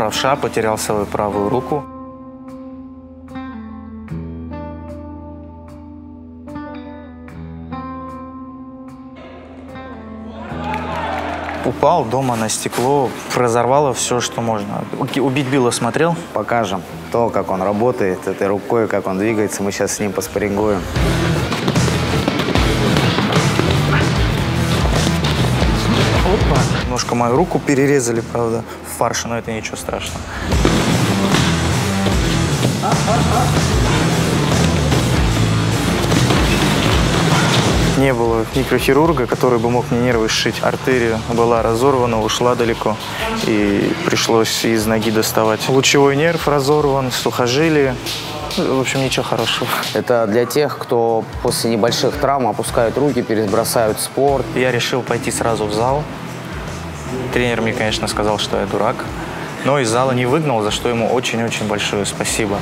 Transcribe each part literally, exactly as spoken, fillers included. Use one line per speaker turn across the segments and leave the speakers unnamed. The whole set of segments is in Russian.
правша, потерял свою правую руку. Упал дома на стекло, разорвало все, что можно. «Убить Билла» смотрел?
Покажем то, как он работает этой рукой, как он двигается. Мы сейчас с ним поспарингуем.
Опа. Немножко мою руку перерезали, правда, в фарше, но это ничего страшного. Не было микрохирурга, который бы мог мне нервы сшить. Артерия была разорвана, ушла далеко, и пришлось из ноги доставать. Лучевой нерв разорван, сухожилие. В общем, ничего хорошего.
Это для тех, кто после небольших травм опускают руки, перебросают спорт.
Я решил пойти сразу в зал. Тренер мне, конечно, сказал, что я дурак, но из зала не выгнал, за что ему очень-очень большое спасибо.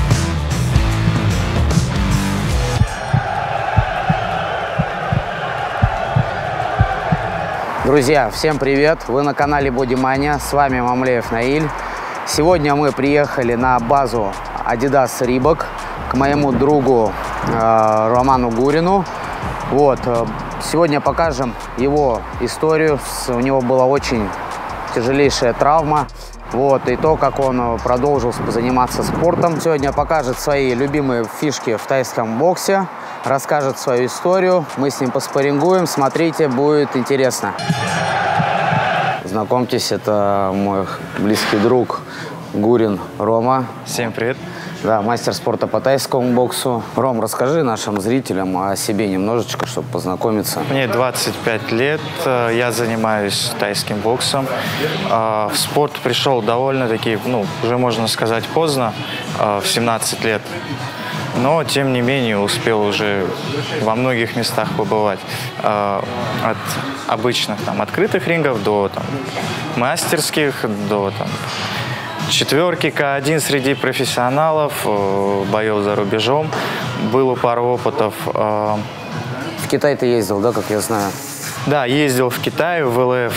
Друзья, всем привет! Вы на канале Бодимания, с вами Мамлеев Наиль. Сегодня мы приехали на базу Adidas Reebok к моему другу э, Роману Гурину. Вот, э, сегодня покажем его историю. У него была очень тяжелейшая травма. Вот, и то, как он продолжил заниматься спортом. Сегодня покажет свои любимые фишки в тайском боксе, расскажет свою историю. Мы с ним поспарингуем. Смотрите, будет интересно. Знакомьтесь, это мой близкий друг Гурин Рома.
Всем привет.
Да, мастер спорта по тайскому боксу. Ром, расскажи нашим зрителям о себе немножечко, чтобы познакомиться.
Мне двадцать пять лет, я занимаюсь тайским боксом. В спорт пришел довольно-таки, ну, уже можно сказать, поздно, в семнадцать лет. Но, тем не менее, успел уже во многих местах побывать. От обычных там открытых рингов до там, мастерских, до там, четверки К один среди профессионалов, боев за рубежом. Было пару опытов.
В Китай ты ездил, да, как я знаю?
Да, ездил в Китай, в Л Ф.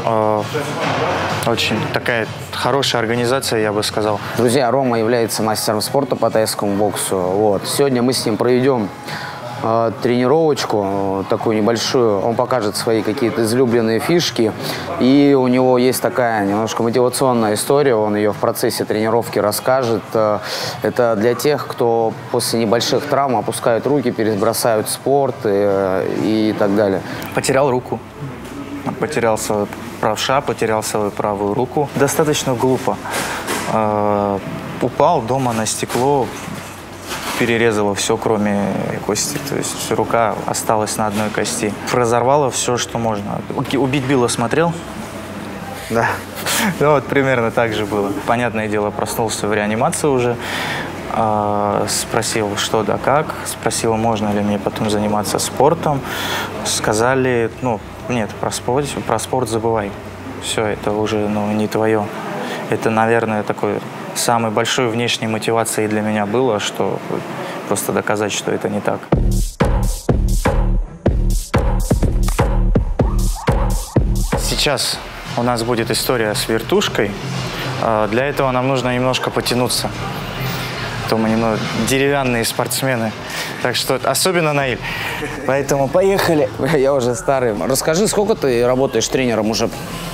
Очень такая хорошая организация, я бы сказал.
Друзья, Рома является мастером спорта по тайскому боксу. Вот. Сегодня мы с ним проведем э, тренировочку такую небольшую. Он покажет свои какие-то излюбленные фишки. И у него есть такая немножко мотивационная история. Он ее в процессе тренировки расскажет. Это для тех, кто после небольших травм опускают руки, перебросают спорт и, и так далее.
Потерял руку. Потерял свою правша, потерял свою правую руку. Достаточно глупо. Э, упал дома на стекло, перерезало все, кроме кости. То есть рука осталась на одной кости. Разорвало все, что можно. «Убить Билла» смотрел?
Да.
Ну вот примерно так же было. Понятное дело, проснулся в реанимации уже. Э, спросил, что да как. Спросил, можно ли мне потом заниматься спортом. Сказали, ну, нет, про спорт, про спорт забывай. Все, это уже, ну, не твое. Это, наверное, такой самой большой внешней мотивацией для меня было, что просто доказать, что это не так. Сейчас у нас будет история с вертушкой. Для этого нам нужно немножко потянуться. То мы немного деревянные спортсмены. Так что особенно Наиль. Поэтому поехали.
Я уже старый. Расскажи, сколько ты работаешь тренером уже?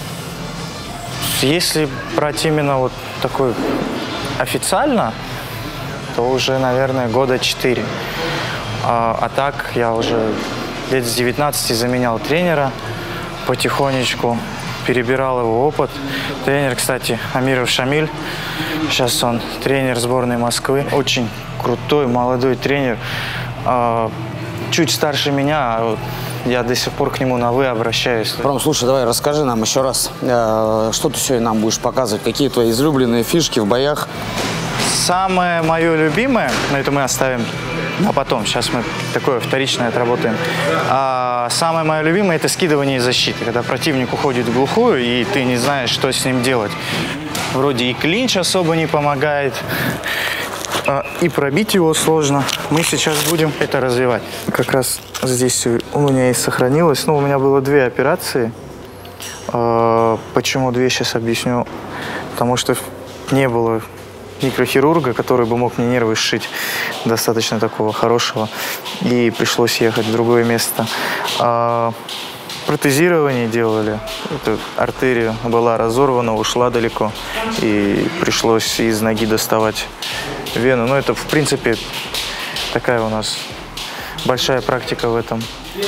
Если брать именно вот такой официально, то уже, наверное, года четыре. А, а так я уже лет с девятнадцати заменял тренера потихонечку. Перебирал его опыт. Тренер, кстати, Амиров Шамиль. Сейчас он тренер сборной Москвы. Очень крутой, молодой тренер. Чуть старше меня. Я до сих пор к нему на «вы» обращаюсь.
Ром, слушай, давай расскажи нам еще раз, что ты сегодня нам будешь показывать, какие твои излюбленные фишки в боях.
Самое мое любимое, но это мы оставим на потом, сейчас мы такое вторичное отработаем. А самое мое любимое – это скидывание защиты, когда противник уходит в глухую, и ты не знаешь, что с ним делать. Вроде и клинч особо не помогает, и пробить его сложно. Мы сейчас будем это развивать. Как раз здесь у меня и сохранилось. Ну, у меня было две операции. Почему две, сейчас объясню. Потому что не было микрохирурга, который бы мог мне нервы сшить, достаточно такого хорошего, и пришлось ехать в другое место. А, протезирование делали, эта артерия была разорвана, ушла далеко, и пришлось из ноги доставать вену. Но это, в принципе, такая у нас большая практика в этом.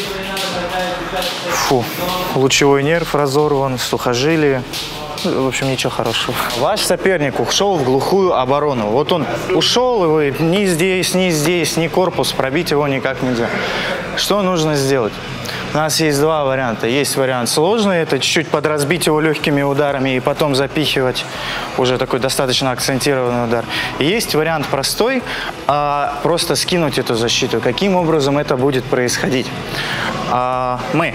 Фу, лучевой нерв разорван, сухожилие. В общем, ничего хорошего. Ваш соперник ушел в глухую оборону. Вот он ушел, и вы ни здесь, ни здесь, ни корпус, пробить его никак нельзя. Что нужно сделать? У нас есть два варианта. Есть вариант сложный, это чуть-чуть подразбить его легкими ударами и потом запихивать уже такой достаточно акцентированный удар. И есть вариант простой, а просто скинуть эту защиту. Каким образом это будет происходить? А, мы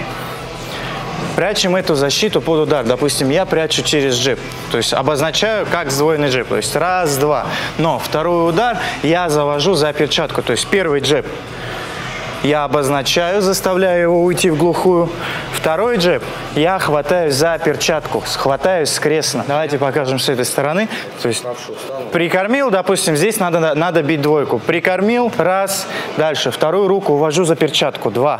прячем эту защиту под удар. Допустим, я прячу через джеб. То есть обозначаю как сдвоенный джеб. То есть раз, два. Но второй удар я завожу за перчатку. То есть первый джеб я обозначаю, заставляю его уйти в глухую. Второй джеб я хватаюсь за перчатку, хватаюсь скрестно. Давайте покажем с этой стороны. То есть прикормил, допустим, здесь надо, надо бить двойку. Прикормил, раз. Дальше вторую руку увожу за перчатку, два.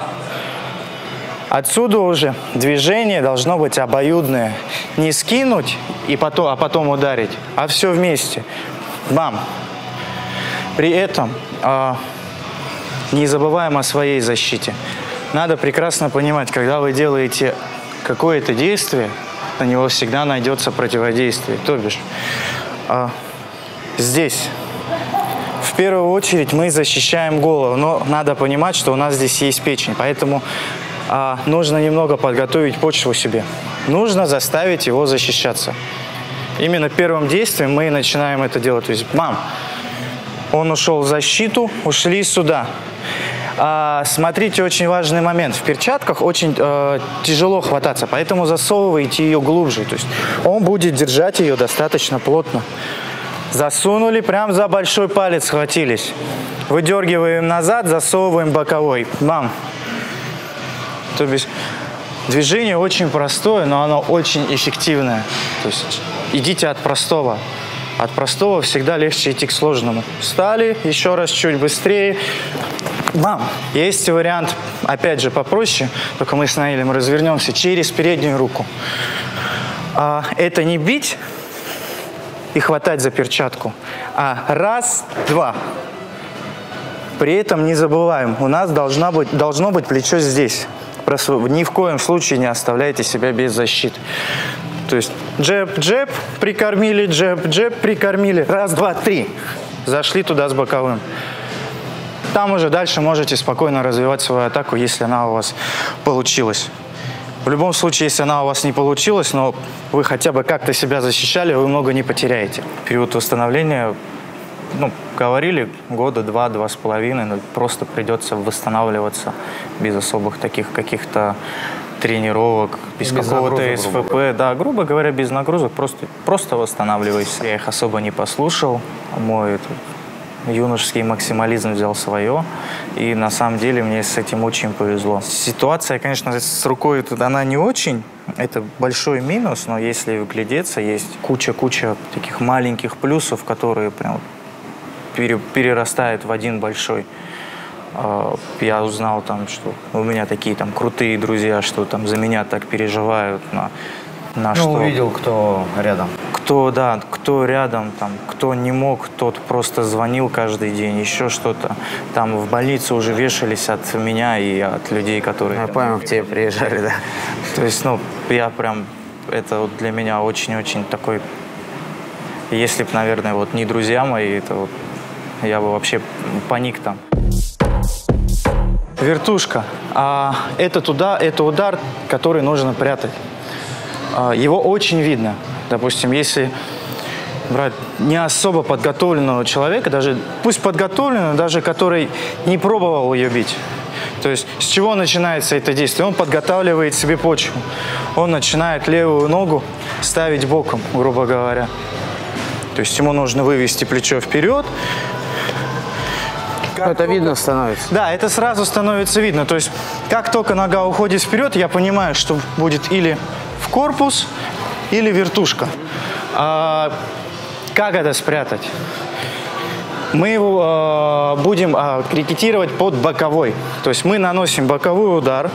Отсюда уже движение должно быть обоюдное. Не скинуть, и потом, а потом ударить, а все вместе. Бам! При этом э, не забываем о своей защите. Надо прекрасно понимать, когда вы делаете какое-то действие, на него всегда найдется противодействие. То бишь, э, здесь в первую очередь мы защищаем голову, но надо понимать, что у нас здесь есть печень, поэтому А, нужно немного подготовить почву себе. Нужно заставить его защищаться. Именно первым действием мы начинаем это делать. То есть, мам, он ушел в защиту, ушли сюда. А, смотрите, очень важный момент. В перчатках очень э, тяжело хвататься, поэтому засовывайте ее глубже. То есть он будет держать ее достаточно плотно. Засунули, прям за большой палец схватились. Выдергиваем назад, засовываем боковой. Мам. То есть движение очень простое, но оно очень эффективное. То есть идите от простого. От простого всегда легче идти к сложному. Встали, еще раз чуть быстрее. Бам! Есть вариант, опять же, попроще, только мы с Наилем развернемся через переднюю руку. А, это не бить и хватать за перчатку, а раз, два. При этом не забываем, у нас должна быть, должно быть плечо здесь. Просто ни в коем случае не оставляйте себя без защиты. То есть джеб, джеб, прикормили, джеб, джеб, прикормили. Раз, два, три. Зашли туда с боковым. Там уже дальше можете спокойно развивать свою атаку, если она у вас получилась. В любом случае, если она у вас не получилась, но вы хотя бы как-то себя защищали, вы много не потеряете. Период восстановления, ну, говорили, года два, два с половиной, но просто придется восстанавливаться без особых таких каких-то тренировок, без, без какого-то эс эф пэ. Да, грубо говоря, без нагрузок, просто, просто восстанавливайся. Я их особо не послушал, мой этот юношеский максимализм взял свое, и на самом деле мне с этим очень повезло. Ситуация, конечно, с рукой она не очень, это большой минус, но если вглядеться, есть куча-куча таких маленьких плюсов, которые прям перерастают в один большой. Я узнал, там, что у меня такие там крутые друзья, что там за меня так переживают. На, на
ну,
что...
увидел, кто рядом.
Кто, да, кто рядом, там, кто не мог, тот просто звонил каждый день, еще что-то. Там в больнице уже вешались от меня и от людей, которые...
Я понял, к тебе приезжали, да.
То есть, ну, я прям... Это вот для меня очень-очень такой... Если бы, наверное, вот не друзья мои, это вот я бы вообще паник там. Вертушка. А, это, туда, это удар, который нужно прятать. А, его очень видно. Допустим, если брать не особо подготовленного человека, даже пусть подготовленного, даже который не пробовал ее бить. То есть с чего начинается это действие? Он подготавливает себе почву. Он начинает левую ногу ставить боком, грубо говоря. То есть ему нужно вывести плечо вперед.
Как это только... видно становится.
Да, это сразу становится видно. То есть, как только нога уходит вперед, я понимаю, что будет или в корпус, или вертушка. А, как это спрятать? Мы его э, будем э, рекетировать под боковой. То есть мы наносим боковой удар.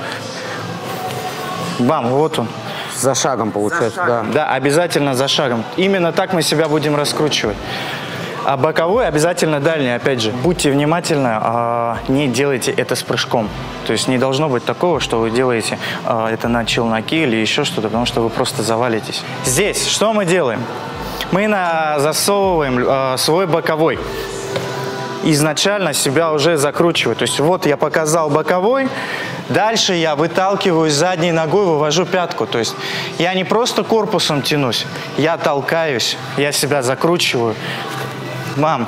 Бам, вот он.
За шагом получается,
За шагом. Да. Да, обязательно за шагом. Именно так мы себя будем раскручивать. А боковой обязательно дальний, опять же. Будьте внимательны, э, не делайте это с прыжком. То есть не должно быть такого, что вы делаете э, это на челноке или еще что-то, потому что вы просто завалитесь. Здесь что мы делаем? Мы на, засовываем э, свой боковой. Изначально себя уже закручиваю. То есть вот я показал боковой, дальше я выталкиваюсь задней ногой, вывожу пятку. То есть я не просто корпусом тянусь, я толкаюсь, я себя закручиваю. Мам,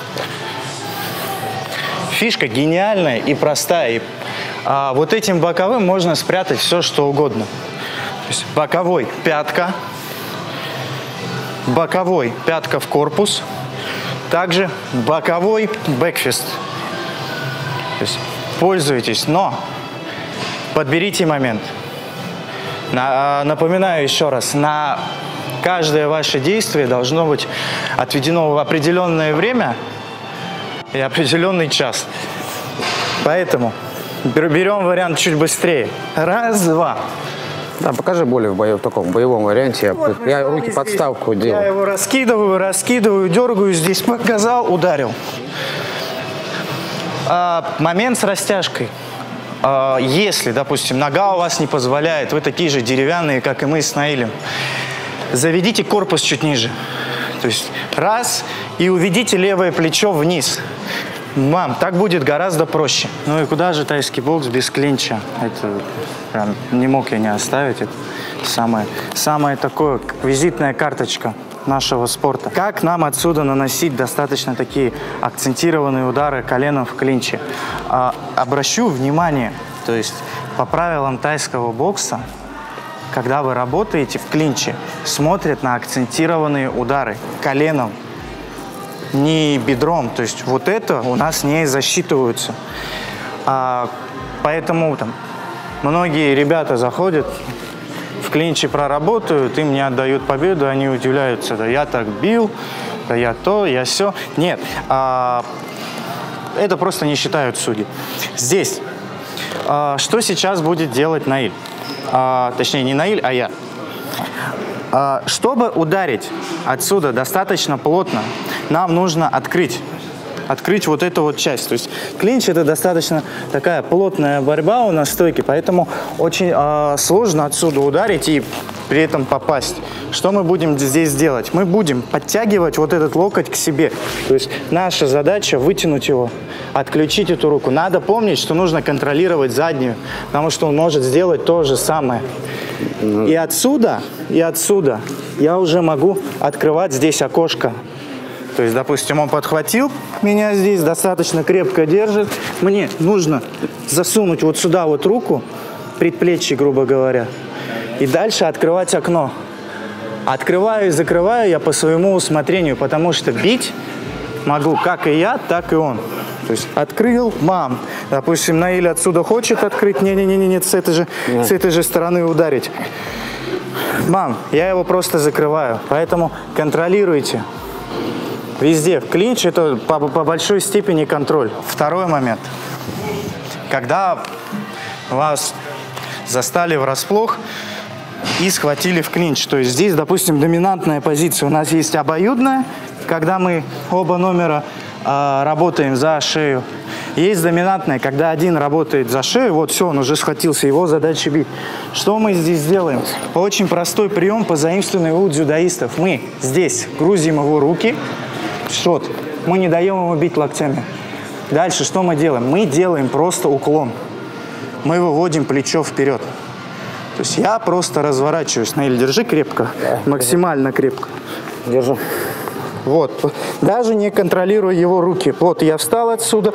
фишка гениальная и простая. И, а, вот этим боковым можно спрятать все, что угодно. То есть боковой пятка, боковой пятка в корпус, также боковой бэкфист. То есть пользуйтесь, но подберите момент. На, напоминаю еще раз, на каждое ваше действие должно быть отведено в определенное время и определенный час. Поэтому берем вариант чуть быстрее. Раз, два.
Да, покажи более в, бою, в таком боевом варианте. Вот я руки подставку
здесь,
делаю.
Я его раскидываю, раскидываю, дергаю, здесь показал, ударил. А, момент с растяжкой. А, если, допустим, нога у вас не позволяет, вы такие же деревянные, как и мы с Наилем, заведите корпус чуть ниже. То есть раз, и уведите левое плечо вниз. Мам, так будет гораздо проще. Ну и куда же тайский бокс без клинча? Это прям не мог я не оставить. Это самое, самое такое, визитная карточка нашего спорта. Как нам отсюда наносить достаточно такие акцентированные удары коленом в клинче? А, обращу внимание, то есть по правилам тайского бокса, когда вы работаете в клинче, смотрят на акцентированные удары коленом, не бедром. То есть вот это у нас не засчитываются. А, поэтому там многие ребята заходят, в клинче проработают, им не отдают победу, они удивляются, да я так бил, да я то, я сё. Нет, а, это просто не считают судьи. Здесь, а, что сейчас будет делать Наиль? А, точнее, не Наиль, а я. А, чтобы ударить отсюда достаточно плотно, нам нужно открыть. Открыть вот эту вот часть. То есть клинч — это достаточно такая плотная борьба у нас в стойке, поэтому очень э, сложно отсюда ударить и при этом попасть. Что мы будем здесь делать? Мы будем подтягивать вот этот локоть к себе. То есть наша задача — вытянуть его, отключить эту руку. Надо помнить, что нужно контролировать заднюю, потому что он может сделать то же самое. И отсюда, и отсюда я уже могу открывать здесь окошко. То есть, допустим, он подхватил меня здесь, достаточно крепко держит. Мне нужно засунуть вот сюда вот руку, предплечье, грубо говоря, и дальше открывать окно. Открываю и закрываю я по своему усмотрению, потому что бить могу как и я, так и он. То есть открыл, мам. Допустим, Наиль отсюда хочет открыть, не-не-не, с этой же, с этой же стороны ударить. Мам, я его просто закрываю, поэтому контролируйте. Везде. Клинч — это по, по большой степени контроль. Второй момент. Когда вас застали врасплох и схватили в клинч. То есть здесь, допустим, доминантная позиция. У нас есть обоюдная, когда мы оба номера э, работаем за шею. Есть доминантная, когда один работает за шею, вот все, он уже схватился, его задача бить. Что мы здесь делаем? Очень простой прием, позаимствованный у дзюдоистов. Мы здесь грузим его руки, шот. Мы не даем ему бить локтями. Дальше что мы делаем? Мы делаем просто уклон. Мы выводим плечо вперед. То есть я просто разворачиваюсь. Наиль, держи крепко, максимально крепко.
Держу.
Вот. Даже не контролируя его руки. Вот я встал отсюда,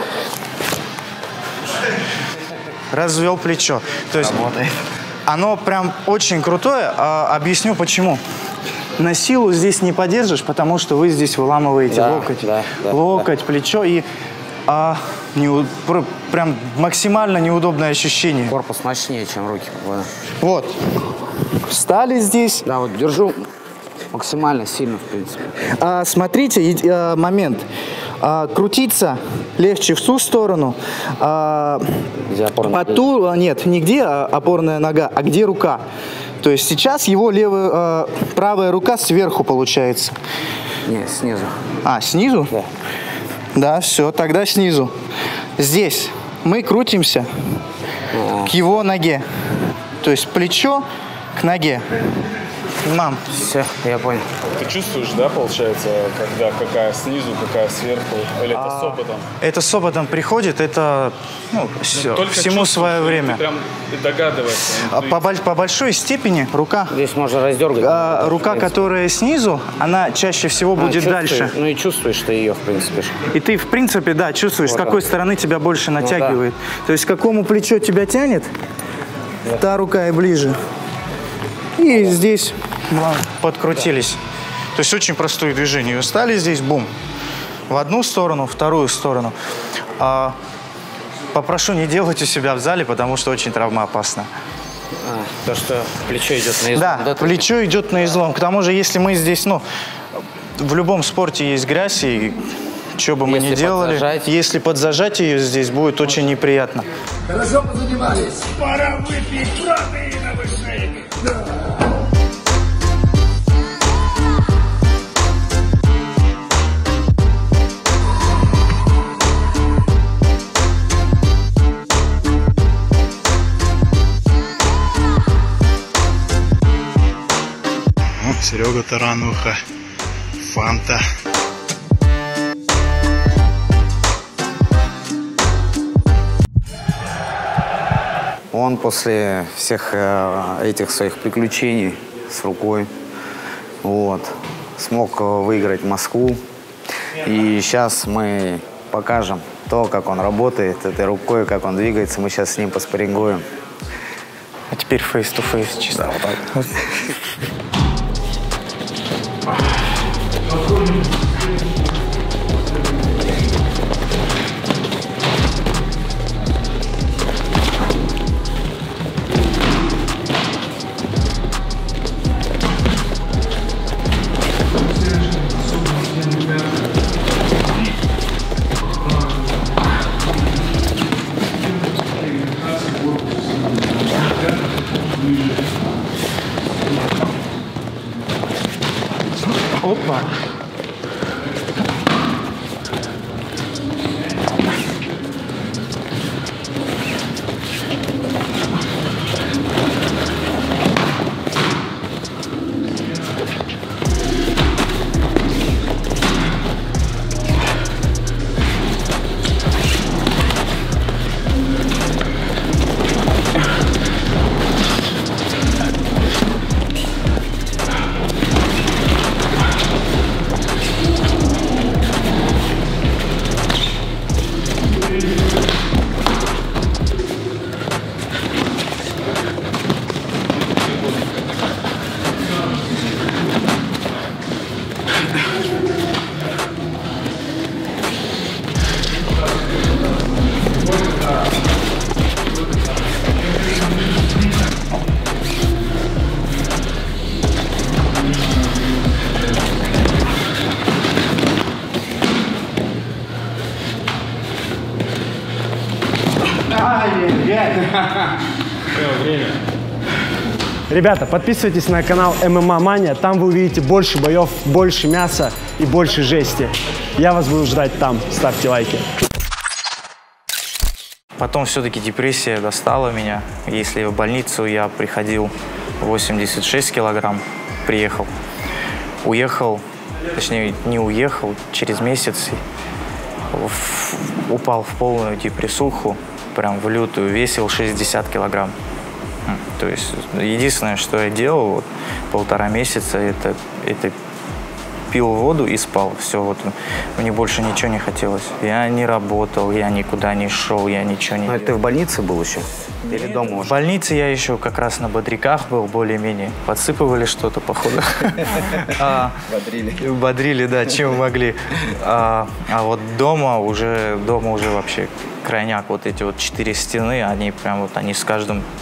развел плечо. То есть работает. Оно прям очень крутое. А, объясню почему. На силу здесь не подержишь, потому что вы здесь выламываете да, локоть, да, да, локоть, да. плечо и а, не, прям максимально неудобное ощущение.
Корпус мощнее, чем руки.
Вот. Встали здесь.
Да, вот держу. Максимально сильно, в принципе.
А, смотрите, и- а, момент. А, крутиться легче в ту сторону. А,
Где опорная
по ту, а, нет, не где а, опорная нога, а где рука. То есть сейчас его левая, а, правая рука сверху получается.
Не, снизу.
А, снизу?
Да.
Да, все, тогда снизу. Здесь мы крутимся
А,
к его ноге. То есть плечо к ноге. Мам,
все, я понял.
Ты чувствуешь, да, получается, когда какая снизу, какая сверху? Или это с опытом?
Это с опытом приходит, это ну, всё,
Только
всему
чувствуешь,
свое
или
время.
Ты прям догадываешься.
А По, боль- по большой степени рука,
Здесь можно раздергать.
а, рука,
В принципе.
которая снизу, она чаще всего
А,
будет
чувствуешь?
дальше.
Ну и чувствуешь ты ее, в принципе.
И ты, в принципе, да, чувствуешь,
Вот
с
так.
какой стороны тебя больше
да.
натягивает. То есть, к какому плечу тебя тянет, та рука и ближе. И здесь бам, подкрутились. То есть, очень простое движение. И встали здесь, бум, в одну сторону, вторую сторону. А, попрошу не делать у себя в зале, потому что очень травмоопасно.
А, то, что плечо идет на излом.
Да,
ты-
плечо идет на излом. К тому же, если мы здесь, ну, в любом спорте есть грязь, и что бы мы
Если
ни делали,
подзажать.
если подзажать ее здесь, будет очень неприятно.
Хорошо позанимались. Пора выпить протеиновый шейк.
Серега Тарануха, Фанта.
Он после всех э, этих своих приключений с рукой вот, смог э, выиграть Москву. И сейчас мы покажем то, как он работает этой рукой, как он двигается. Мы сейчас с ним поспарингуем.
А теперь face-to-face чисто.
Да, вот так.
Опа.
Ребята, подписывайтесь на канал эм эм а Mania, там вы увидите больше боев, больше мяса и больше жести. Я вас буду ждать там, ставьте лайки.
Потом все-таки депрессия достала меня. Если в больницу я приходил восемьдесят шесть килограмм, приехал, уехал, точнее не уехал, через месяц в- упал в полную депрессуху, прям в лютую, весил шестьдесят килограмм. М, То есть единственное, что я делал вот, полтора месяца, это, это пил воду и спал. Все, вот мне больше ничего не хотелось. Я не работал, я никуда не шел, я ничего не
Ну, это ты
делал.
в больнице был еще? Или дома
В
уже?
больнице я еще как раз на бодряках был, более-менее. Подсыпывали что-то, походу. Бодрили. Бодрили, да, чем могли. А а вот дома уже, дома уже вообще крайняк. Вот эти вот четыре стены, они прям вот, они с каждым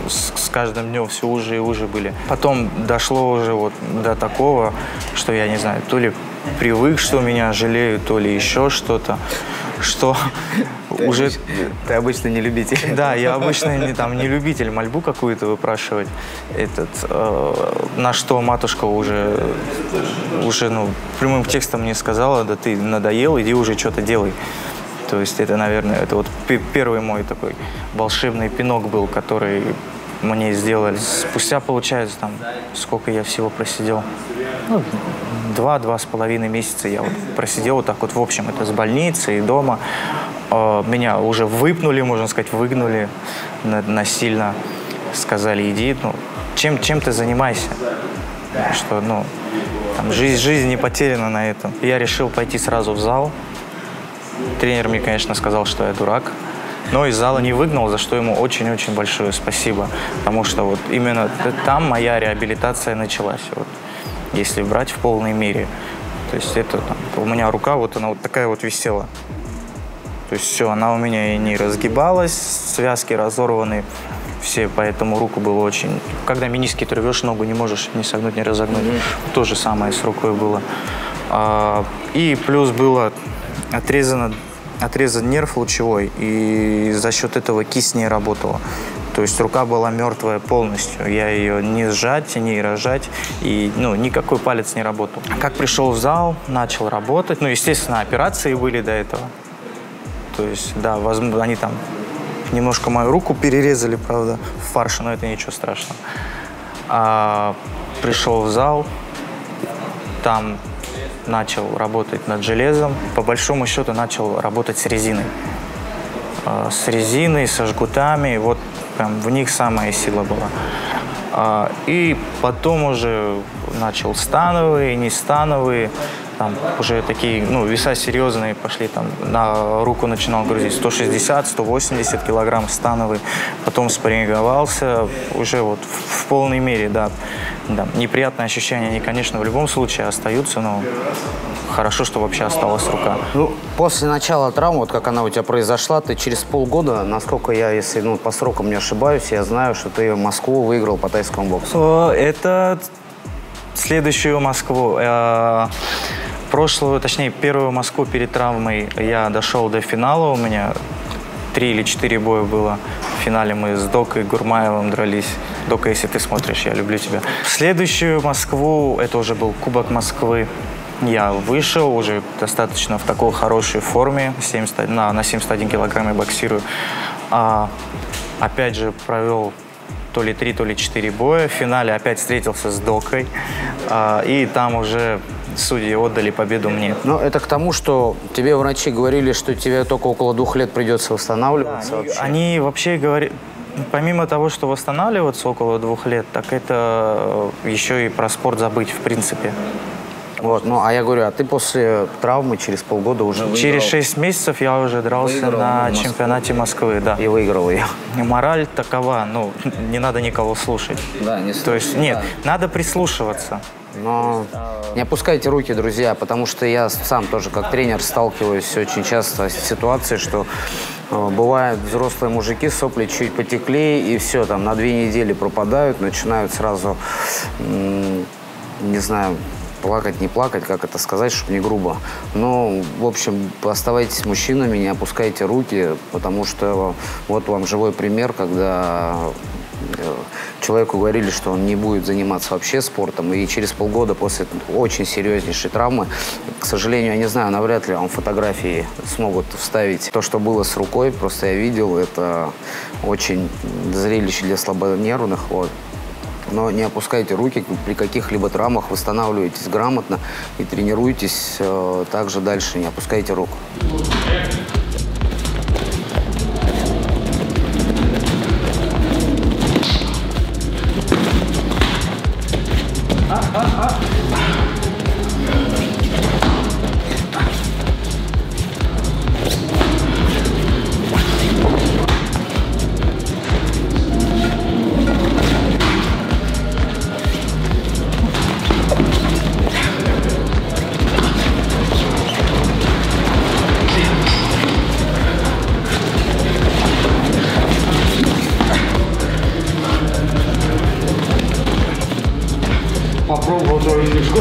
с, с каждым днем все уже и уже были. Потом дошло уже вот до такого, что я не знаю, то ли привык, что меня жалеют, то ли еще что-то, что
ты
уже...
Обычно, ты обычно не любитель.
Да, я обычно не, там, не любитель мольбу какую-то выпрашивать. Этот, э, на что матушка уже, уже ну, прямым текстом мне сказала: да ты надоел, иди уже что-то делай. То есть это, наверное, это вот первый мой такой волшебный пинок был, который мне сделали. Спустя, получается, там, сколько я всего просидел? Ну, два-два с половиной месяца я вот просидел вот так вот, в общем, это с больницы и дома. Меня уже выпнули, можно сказать, выгнали насильно. Сказали: иди, ну, чем, чем ты занимайся? Что, ну, там, жизнь, жизнь не потеряна на этом. Я решил пойти сразу в зал. Тренер мне, конечно, сказал, что я дурак. Но из зала не выгнал, за что ему очень-очень большое спасибо. Потому что вот именно там моя реабилитация началась. Вот, если брать в полной мере. То есть это там, у меня рука, вот она вот такая вот висела. То есть все, она у меня и не разгибалась, связки разорваны все, поэтому руку было очень... Когда менискит рвешь, ногу не можешь ни согнуть, ни разогнуть. Mm-hmm. То же самое с рукой было. А, и плюс было отрезано, отрезан нерв лучевой, и за счет этого кисть не работала. То есть рука была мертвая полностью. Я ее не сжать, не рожать, и ну, никакой палец не работал. Как пришел в зал, начал работать. Ну, естественно, операции были до этого. То есть, да, возможно, они там немножко мою руку перерезали, правда, в фарш, но это ничего страшного. А, пришел в зал, там начал работать над железом. По большому счету начал работать с резиной. А, с резиной, со жгутами, вот прям в них самая сила была. А, и потом уже начал становые, не становые. Там уже такие, ну, веса серьезные пошли, там, на руку начинал грузить сто шестьдесят — сто восемьдесят килограмм становый, потом спарринговался, уже вот в, в полной мере, да. Да. Неприятные ощущения, они, конечно, в любом случае остаются, но хорошо, что вообще осталась рука.
Ну, после начала травмы, вот как она у тебя произошла, ты через полгода, насколько я, если ну, по срокам не ошибаюсь, я знаю, что ты Москву выиграл по тайскому боксу.
Это следующую Москву. Прошлую, точнее, первую Москву перед травмой я дошел до финала. У меня три или четыре боя было. В финале мы с Докой Гурмаевым дрались. Дока, если ты смотришь, я люблю тебя. Следующую Москву, это уже был Кубок Москвы. Я вышел уже достаточно в такой хорошей форме. семьдесят, на, на семьдесят один килограмм я боксирую. А, опять же провел то ли три, то ли четыре боя. В финале опять встретился с Докой. А, и там уже судьи отдали победу мне.
Но это к тому, что тебе врачи говорили, что тебе только около двух лет придется восстанавливаться.
Да, они,
вообще.
они вообще говорят, помимо того, что восстанавливаться около двух лет, так это еще и про спорт забыть в принципе.
Вот, ну, а я говорю, а ты после травмы через полгода уже выиграл?
Через шесть месяцев я уже дрался
Выиграл
на
Москву.
чемпионате Москвы, да.
И выиграл ее.
Мораль такова, ну, не надо никого слушать.
Да, не
То есть, нет,
да.
надо прислушиваться.
Но не опускайте руки, друзья, потому что я сам тоже как тренер сталкиваюсь очень часто с ситуацией, что э, бывают взрослые мужики, сопли чуть потекли, и все, там на две недели пропадают, начинают сразу, м- не знаю, плакать, не плакать, как это сказать, чтобы не грубо. Но, в общем, оставайтесь мужчинами, не опускайте руки, потому что вот вам живой пример, когда человеку говорили, что он не будет заниматься вообще спортом, и через полгода после очень серьезнейшей травмы, к сожалению, я не знаю, навряд ли вам фотографии смогут вставить то, что было с рукой, просто я видел, это очень зрелище для слабонервных, вот. Но не опускайте руки при каких-либо травмах, восстанавливайтесь грамотно и тренируйтесь э, также дальше, не опускайте рук.
нашел свою фишку.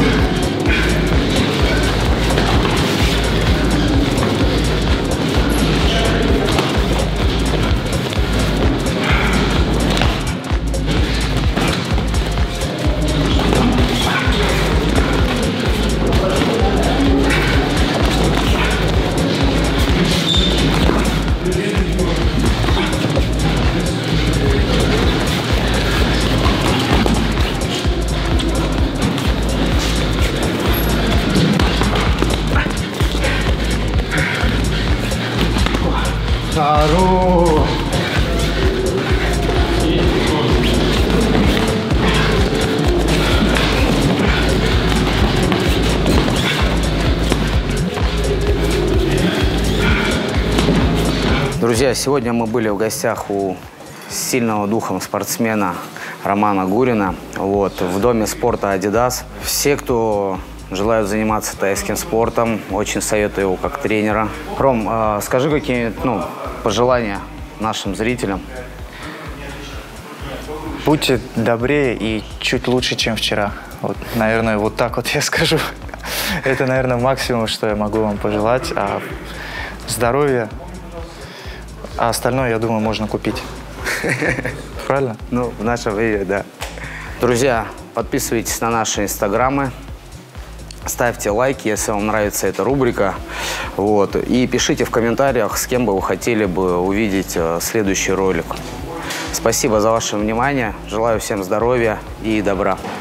Хорош!
Друзья, сегодня мы были в гостях у сильного духом спортсмена Романа Гурина, вот, в доме спорта Adidas. Все, кто желают заниматься тайским спортом, очень советую его как тренера. Ром, э, скажи какие-нибудь ну, пожелания нашим зрителям.
Будьте добрее и чуть лучше, чем вчера. Вот, наверное, вот так вот я скажу. Это, наверное, максимум, что я могу вам пожелать. А здоровья, а остальное, я думаю, можно купить. Правильно?
Ну, в наше время, да. Друзья, подписывайтесь на наши инстаграмы. Ставьте лайки, если вам нравится эта рубрика. Вот. И пишите в комментариях, с кем бы вы хотели бы увидеть э, следующий ролик. Спасибо за ваше внимание. Желаю всем здоровья и добра.